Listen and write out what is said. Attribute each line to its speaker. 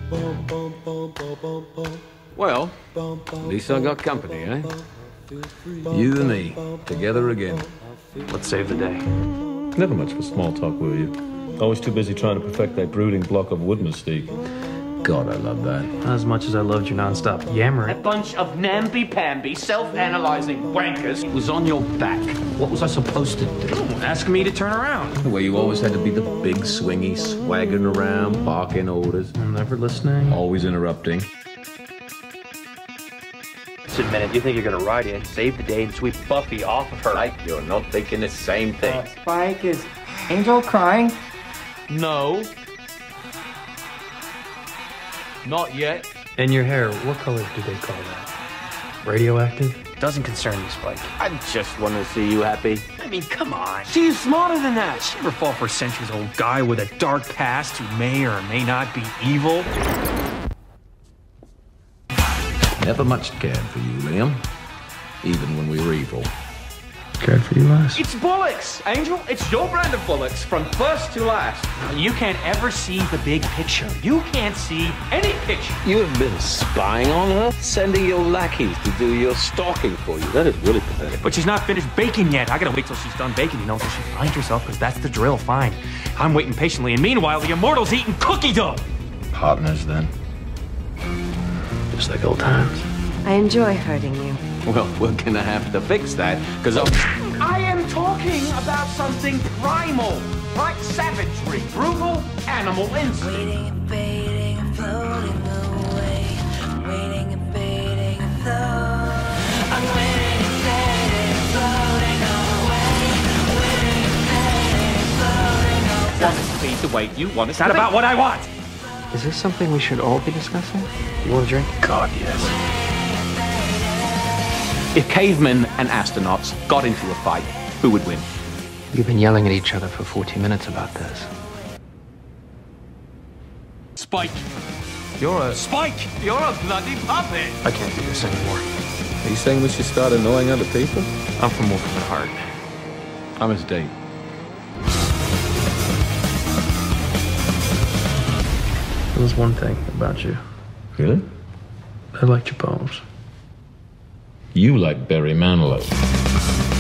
Speaker 1: Well, at least I got company, eh? You and me, together again.
Speaker 2: Let's save the day.
Speaker 3: Never much for small talk, were you? Always too busy trying to perfect that brooding block of wood mystique.
Speaker 1: God, I love that.
Speaker 2: Not as much as I loved your nonstop yammering.
Speaker 4: A bunch of namby-pamby, self-analyzing wankers. It was on your back. What was I supposed to do?
Speaker 2: Asking me to turn around.
Speaker 1: Where you always had to be the big swingy, swaggering around, barking orders.
Speaker 2: I'm never listening.
Speaker 1: Always interrupting.
Speaker 4: Just admit it. You think you're gonna ride in, save the day, and sweep Buffy off of her?
Speaker 1: Like you're not thinking the same thing.
Speaker 5: Spike, is Angel crying?
Speaker 4: No. Not yet.
Speaker 2: And your hair, what color do they call that? Radioactive? Doesn't concern me, Spike.
Speaker 4: I just want to see you happy.
Speaker 2: I mean, come on. She's smarter than that. She'd never fall for a centuries-old guy with a dark past who may or may not be evil.
Speaker 1: Never much cared for you, Liam. Even when we were evil.
Speaker 2: Cared for you last.
Speaker 4: It's bollocks, Angel. It's your brand of bollocks, from first to last.
Speaker 2: You can't ever see the big picture. You can't see any picture.
Speaker 1: You have been spying on her? Sending your lackeys to do your stalking for you. That is really pathetic.
Speaker 2: But she's not finished baking yet. I gotta wait till she's done baking, until she finds herself, because that's the drill. Fine. I'm waiting patiently, and meanwhile, the Immortal's eating cookie dough.
Speaker 1: Partners, then?
Speaker 2: Just like old times.
Speaker 6: I enjoy hurting you.
Speaker 1: Well, we're gonna have to fix that, because
Speaker 4: I am talking about something primal, like savagery, brutal animal instinct.
Speaker 7: Waiting and fading and floating away. Waiting and fading and floating. I'm waiting and fading and floating away. Waiting and fading and floating away.
Speaker 4: Want it to be the way you want it
Speaker 2: It's not
Speaker 4: to be.
Speaker 2: about what I want.
Speaker 5: Is this something we should all be discussing?
Speaker 2: You want a drink? God, yes.
Speaker 4: If cavemen and astronauts got into a fight, who would win?
Speaker 5: You've been yelling at each other for 40 minutes about this.
Speaker 4: Spike.
Speaker 2: You're a...
Speaker 4: Spike, you're a bloody puppet.
Speaker 2: I can't do this anymore.
Speaker 3: Are you saying we should start annoying other people?
Speaker 2: I'm from Wolf of the Heart.
Speaker 1: I'm his date.
Speaker 2: There was one thing about you.
Speaker 3: Really?
Speaker 2: I liked your poems.
Speaker 3: You like Barry Manilow.